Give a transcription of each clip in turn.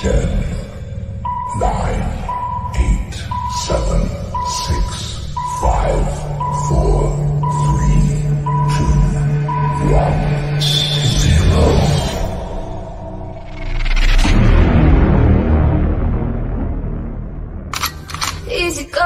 10, 9, 8, 7, 6, 5, 4, 3, 2, 1, 0. Easy go.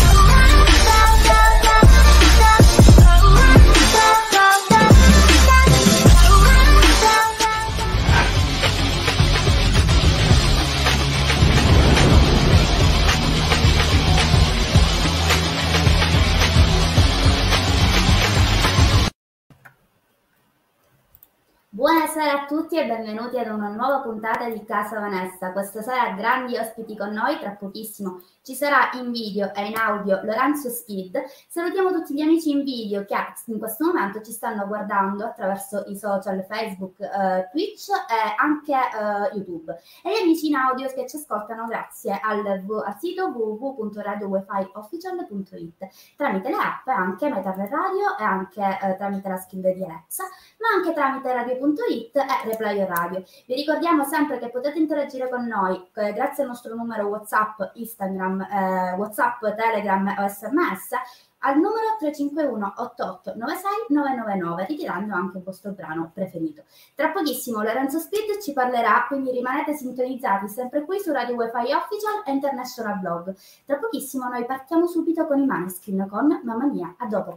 Buonasera a tutti e benvenuti ad una nuova puntata di Casa Vanessa. Questa sera grandi ospiti con noi, tra pochissimo ci sarà in video e in audio Lorenzo Speed. Salutiamo tutti gli amici in video che in questo momento ci stanno guardando attraverso i social Facebook, Twitch e anche YouTube. E gli amici in audio che ci ascoltano grazie al sito www.radiowifiofficial.it tramite le app, anche Metaver Radio e anche tramite la skill di Alexa, ma anche tramite radio.it e Replay Radio. Vi ricordiamo sempre che potete interagire con noi grazie al nostro numero WhatsApp, Instagram, WhatsApp, Telegram o SMS al numero 351 88 96 999, ritirando anche il vostro brano preferito. Tra pochissimo Lorenzo Speed ci parlerà, quindi rimanete sintonizzati sempre qui su Radio Wi-Fi Official e International Blog. Tra pochissimo noi partiamo subito con i Maneskin con Mamma Mia. A dopo.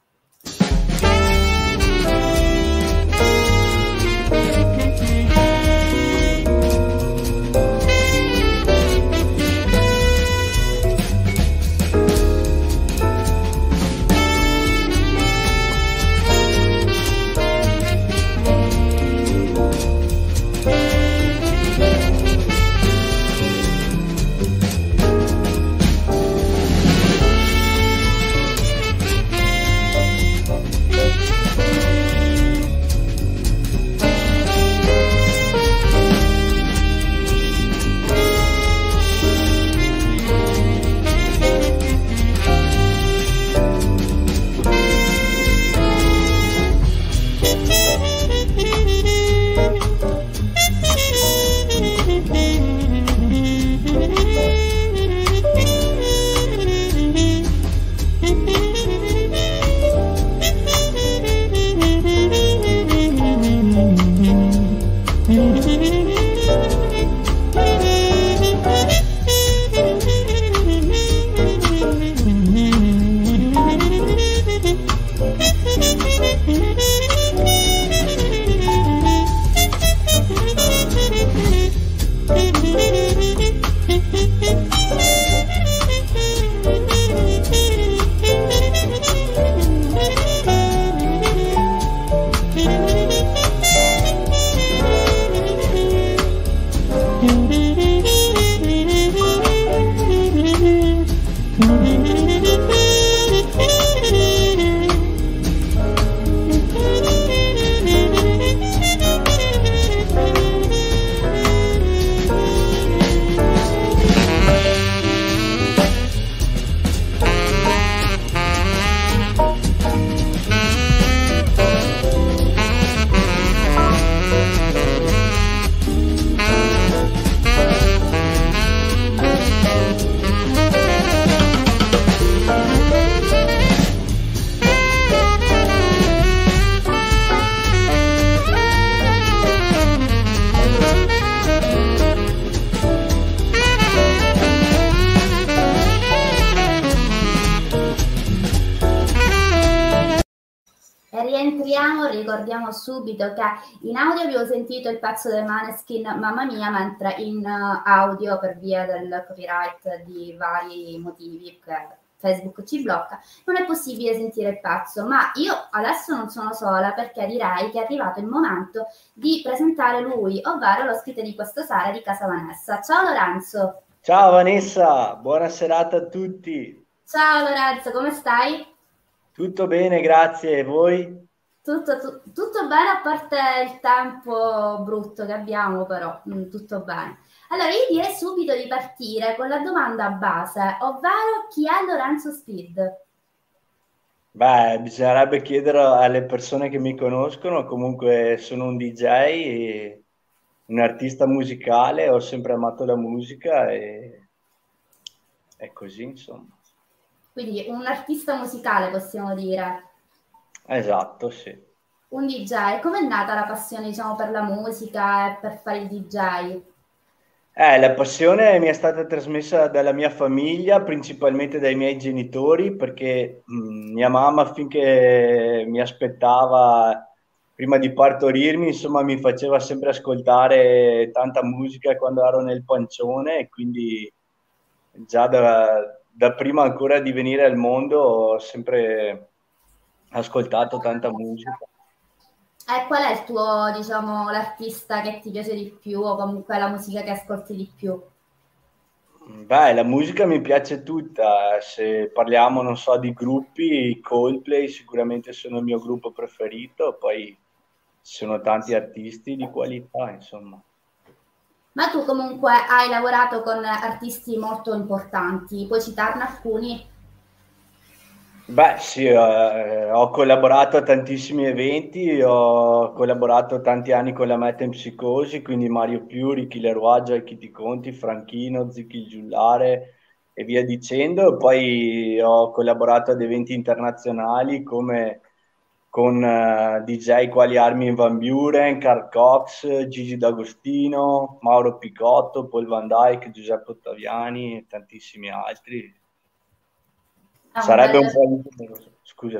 Ricordiamo subito che in audio abbiamo sentito il pezzo dei Maneskin Mamma Mia, mentre in audio, per via del copyright di vari motivi che Facebook ci blocca, non è possibile sentire il pezzo. Ma io adesso non sono sola, perché direi che è arrivato il momento di presentare lui, ovvero l'ospite di questa sera di Casa Vanessa. Ciao Lorenzo. Ciao Vanessa, buona serata a tutti. Ciao Lorenzo, come stai? Tutto bene, grazie. E voi? Tutto bene, a parte il tempo brutto che abbiamo, però tutto bene. Allora, io direi subito di partire con la domanda base, ovvero chi è Lorenzo Speed? Beh, bisognerebbe chiedere alle persone che mi conoscono. Comunque sono un DJ un artista musicale, ho sempre amato la musica e è così, insomma. Quindi un artista musicale, possiamo dire. Esatto, sì. Un DJ. Com'è nata la passione, diciamo, per la musica e per fare il DJ? La passione mi è stata trasmessa dalla mia famiglia, principalmente dai miei genitori, perché mia mamma, finché mi aspettava prima di partorirmi, insomma, mi faceva sempre ascoltare tanta musica quando ero nel pancione, e quindi già da prima ancora di venire al mondo ho sempre ascoltato tanta musica. Qual è il tuo, diciamo, l'artista che ti piace di più o comunque la musica che ascolti di più? Beh, la musica mi piace tutta, se parliamo, non so, di gruppi, i Coldplay sicuramente sono il mio gruppo preferito, poi ci sono tanti artisti di qualità, insomma. Ma tu comunque hai lavorato con artisti molto importanti, puoi citarne alcuni? Beh, sì, ho collaborato a tantissimi eventi, ho collaborato tanti anni con la Metempsicosi, quindi Mario Piuri, Killer Waggia, Kitty Conti, Franchino, Zicchi Giullare e via dicendo. Poi ho collaborato ad eventi internazionali come con DJ quali Armin van Buuren, Carl Cox, Gigi D'Agostino, Mauro Picotto, Paul Van Dyke, Giuseppe Ottaviani e tantissimi altri. Sarebbe un po' ingeneroso. Scusa.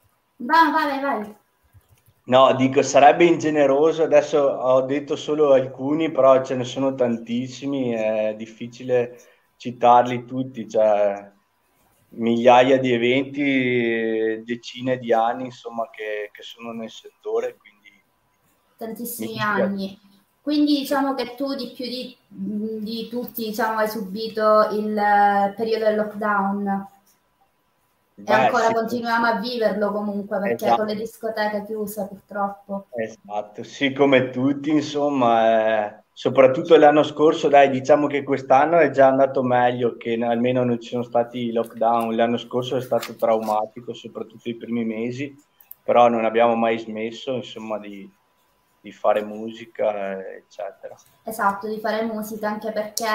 Vai. No, dico, sarebbe ingeneroso. Adesso ho detto solo alcuni, però ce ne sono tantissimi, è difficile citarli tutti, cioè migliaia di eventi, decine di anni, insomma, che sono nel settore, quindi tantissimi anni. Quindi diciamo che tu di più di tutti, diciamo, hai subito il periodo del lockdown. E ancora sì, continuiamo a viverlo comunque, perché esatto, con le discoteche chiuse purtroppo. Esatto, sì, come tutti, insomma, soprattutto l'anno scorso, dai, diciamo che quest'anno è già andato meglio, che almeno non ci sono stati lockdown. L'anno scorso è stato traumatico, soprattutto i primi mesi, però non abbiamo mai smesso, insomma, di fare musica, eccetera. Esatto, di fare musica, anche perché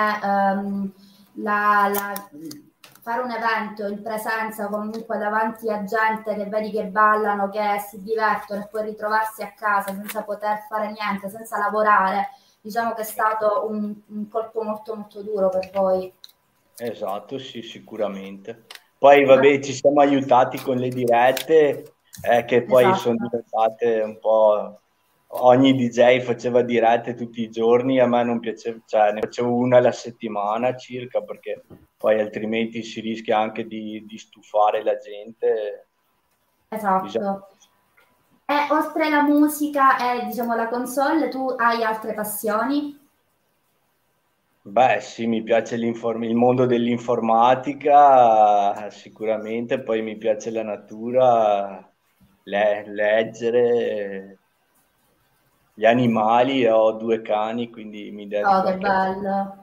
fare un evento in presenza comunque davanti a gente che vedi che ballano, che si divertono, e poi ritrovarsi a casa senza poter fare niente, senza lavorare, diciamo che è stato un colpo molto molto duro per voi. Esatto, sì, sicuramente. Poi vabbè, ci siamo aiutati con le dirette, che poi esatto, sono diventate un po'... Ogni DJ faceva dirette tutti i giorni, a me non piaceva, cioè ne facevo una alla settimana circa, perché poi altrimenti si rischia anche di stufare la gente. Esatto. E oltre alla musica e diciamo la console, tu hai altre passioni? Beh sì, mi piace il mondo dell'informatica sicuramente, poi mi piace la natura, leggere, gli animali, ho 2 cani, quindi mi dedico. Oh, che bello!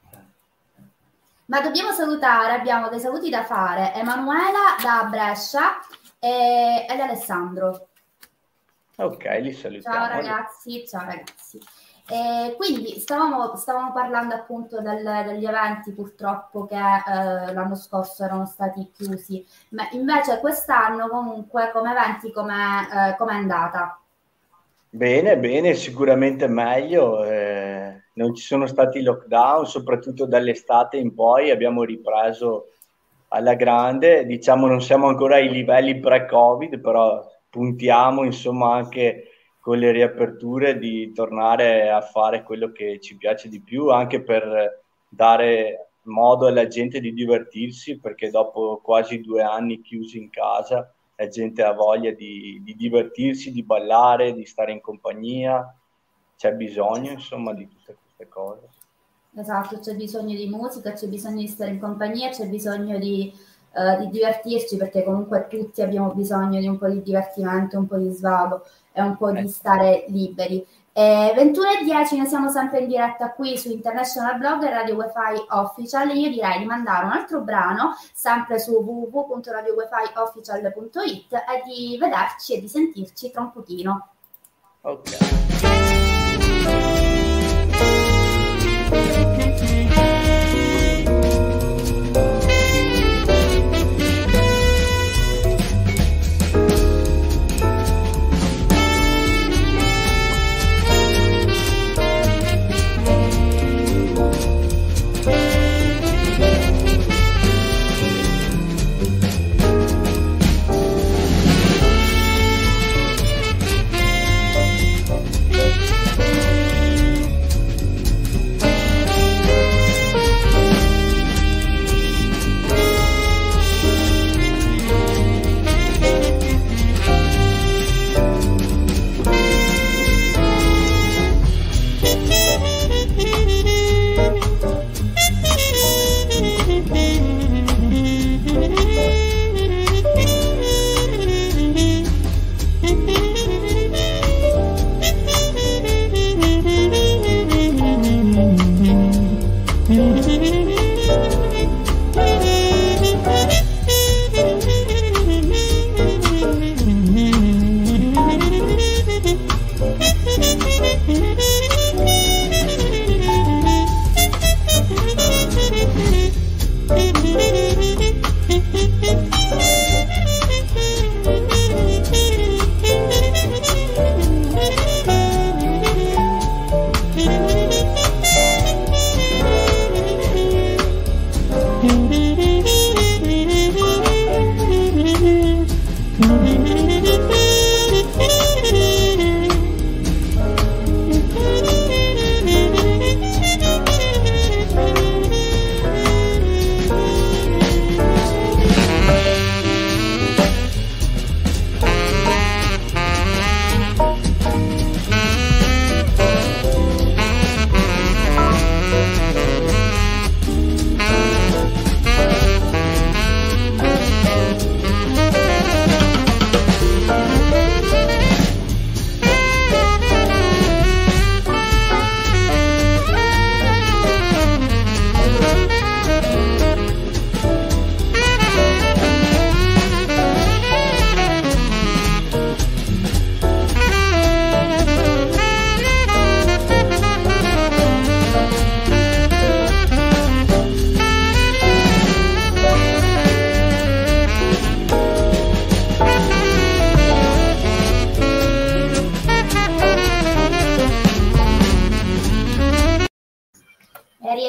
Ma dobbiamo salutare, abbiamo dei saluti da fare. Emanuela da Brescia ed Alessandro. Ok, li salutiamo. Ciao ragazzi. Quindi stavamo parlando appunto degli eventi purtroppo che l'anno scorso erano stati chiusi, ma invece quest'anno comunque come eventi com'è andata? Bene, sicuramente meglio, non ci sono stati lockdown, soprattutto dall'estate in poi abbiamo ripreso alla grande, diciamo non siamo ancora ai livelli pre-Covid, però puntiamo insomma anche con le riaperture di tornare a fare quello che ci piace di più, anche per dare modo alla gente di divertirsi, perché dopo quasi 2 anni chiusi in casa la gente ha voglia di divertirsi, di ballare, di stare in compagnia, c'è bisogno insomma di tutte queste cose. Esatto, c'è bisogno di musica, c'è bisogno di stare in compagnia, c'è bisogno di divertirci, perché comunque tutti abbiamo bisogno di un po' di divertimento, un po' di svago e un po' di stare liberi. 21:10 noi siamo sempre in diretta qui su International Blog e Radio Wi-Fi Official. Io direi di mandare un altro brano sempre su www.radiowifiofficial.it e di vederci e di sentirci tra un pochino. Ok.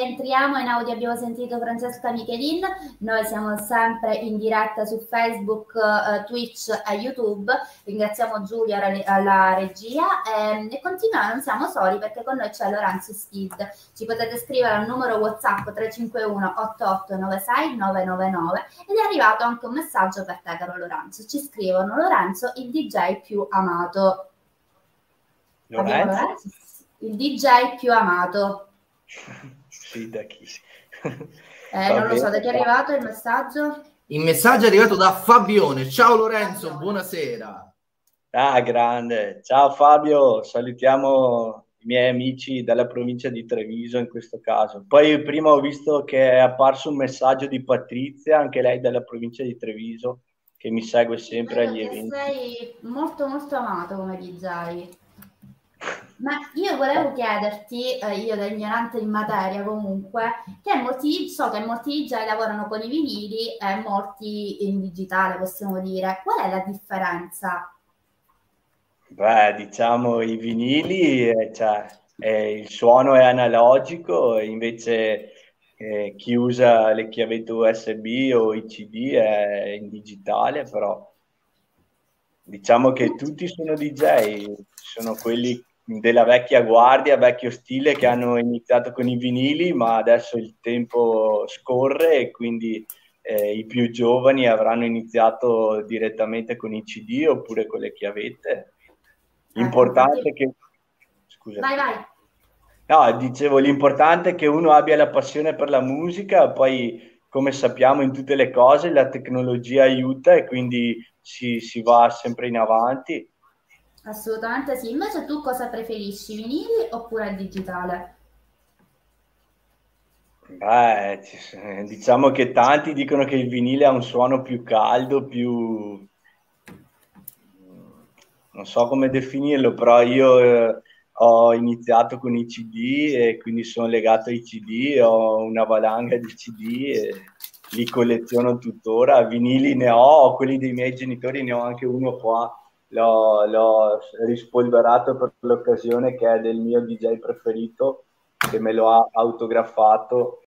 rientriamo in audio, abbiamo sentito Francesca Michelin, noi siamo sempre in diretta su Facebook, Twitch e YouTube, ringraziamo Giulia alla regia e continuiamo, non siamo soli perché con noi c'è Lorenzo Speed, ci potete scrivere al numero WhatsApp 351 8896 999 ed è arrivato anche un messaggio per te caro Lorenzo, ci scrivono Lorenzo il DJ più amato. Lorenzo? Il DJ più amato. Sì, da chi? Non lo so, da chi è arrivato il messaggio? Il messaggio è arrivato da Fabione. Ciao Lorenzo, buonasera. Ah, grande. Ciao Fabio, salutiamo i miei amici dalla provincia di Treviso in questo caso. Poi prima ho visto che è apparso un messaggio di Patrizia, anche lei dalla provincia di Treviso, che mi segue sempre agli eventi. Sei molto molto amato come DJ. Ma io volevo chiederti, io da ignorante in materia comunque, so che molti DJ lavorano con i vinili e molti in digitale, possiamo dire. Qual è la differenza? Beh, diciamo i vinili, il suono è analogico, invece chi usa le chiavette USB o i CD è in digitale, però diciamo che tutti sono DJ, sono quelli della vecchia guardia, vecchio stile, che hanno iniziato con i vinili, ma adesso il tempo scorre e quindi i più giovani avranno iniziato direttamente con i CD oppure con le chiavette. L'importante è che... Scusa. Vai. No, dicevo, l'importante è che uno abbia la passione per la musica, poi come sappiamo in tutte le cose la tecnologia aiuta e quindi si va sempre in avanti. Assolutamente sì. Invece tu cosa preferisci, vinili oppure il digitale? Beh, diciamo che tanti dicono che il vinile ha un suono più caldo, più... non so come definirlo, però io ho iniziato con i CD e quindi sono legato ai CD, ho una valanga di CD e li colleziono tuttora. Vinili ne ho, quelli dei miei genitori ne ho anche uno qua. L'ho rispolverato per l'occasione, che è del mio DJ preferito, che me lo ha autografato